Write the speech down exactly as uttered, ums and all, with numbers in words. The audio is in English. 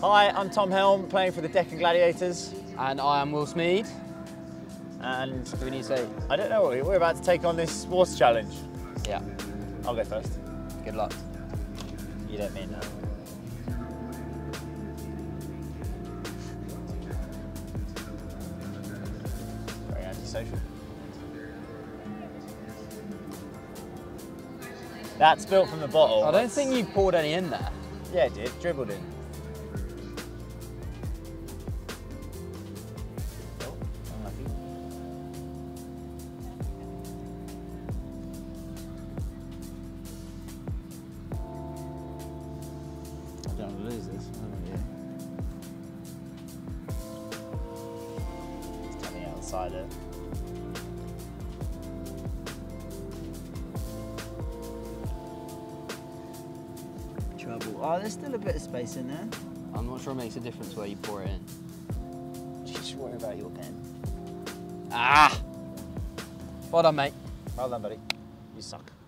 Hi, I'm Tom Helm, playing for the Deccan Gladiators. And I am Will Smead. And What do we need to say? I don't know, we're about to take on this water challenge. Yeah. I'll go first. Good luck. You don't mean that. Very antisocial. That's built from the bottle. I don't think you poured any in there. Yeah, it did. Dribbled in. Oh, unlucky. I don't want to lose this. Oh, yeah. It's coming out the side of it. Trouble. Oh, there's still a bit of space in there. I'm not sure it makes a difference where you pour it in. Just worry about your pen. Ah! Well done, mate. Well done, buddy. You suck.